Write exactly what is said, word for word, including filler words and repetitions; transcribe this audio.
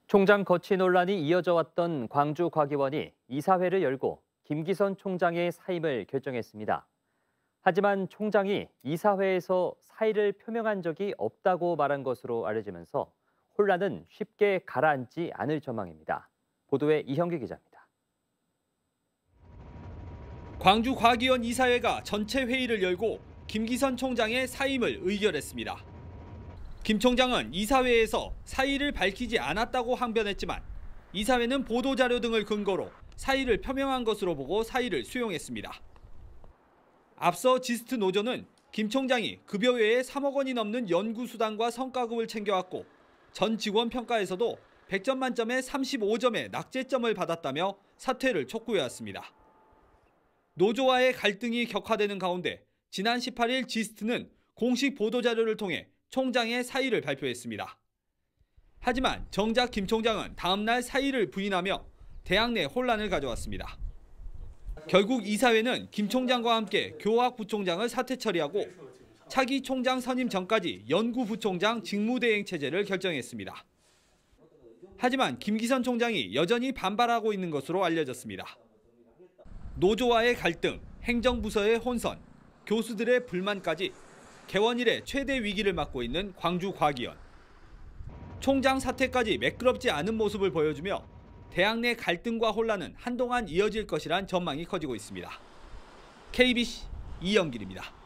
총장 거취 논란이 이어져 왔던 광주과기원이 이사회를 열고 김기선 총장의 사임을 결정했습니다. 하지만 총장이 이사회에서 사의를 표명한 적이 없다고 말한 것으로 알려지면서 혼란은 쉽게 가라앉지 않을 전망입니다. 보도에 이형규 기자입니다. 광주과기원 이사회가 전체 회의를 열고 김기선 총장의 사임을 의결했습니다. 김 총장은 이사회에서 사의를 밝히지 않았다고 항변했지만 이사회는 보도자료 등을 근거로 사의를 표명한 것으로 보고 사의를 수용했습니다. 앞서 지스트 노조는 김 총장이 급여 외에 삼억 원이 넘는 연구수당과 성과급을 챙겨왔고 전 직원 평가에서도 백 점 만점에 삼십오 점의 낙제점을 받았다며 사퇴를 촉구해왔습니다. 노조와의 갈등이 격화되는 가운데 지난 십팔 일 지스트는 공식 보도자료를 통해 총장의 사의를 발표했습니다. 하지만 정작 김 총장은 다음 날 사의를 부인하며 대학 내 혼란을 가져왔습니다. 결국 이사회는 김 총장과 함께 교학 부총장을 사퇴 처리하고 차기 총장 선임 전까지 연구부총장 직무대행 체제를 결정했습니다. 하지만 김기선 총장이 여전히 반발하고 있는 것으로 알려졌습니다. 노조와의 갈등, 행정부서의 혼선, 교수들의 불만까지 개원 이래 최대 위기를 맞고 있는 광주과기원. 총장 사퇴까지 매끄럽지 않은 모습을 보여주며 대학 내 갈등과 혼란은 한동안 이어질 것이란 전망이 커지고 있습니다. 케이비씨 이영길입니다.